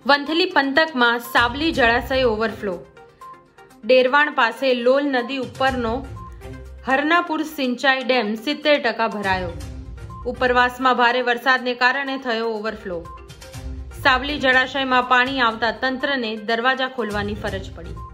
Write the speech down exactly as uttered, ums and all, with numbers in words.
વંથલી પંથકમાં સાબલી જળાશય ઓવરફ્લો। ડેરવાણ પાસે લોલ નદી ઉપરનો હરનાપુર સિંચાઈ ડેમ સિત્તેર ટકા ભરાયો। ઉપરવાસમાં ભારે વરસાદને કારણે થયો ઓવરફ્લો। સાબલી જળાશયમાં પાણી આવતા તંત્રને દરવાજા ખોલવાની ફરજ પડી।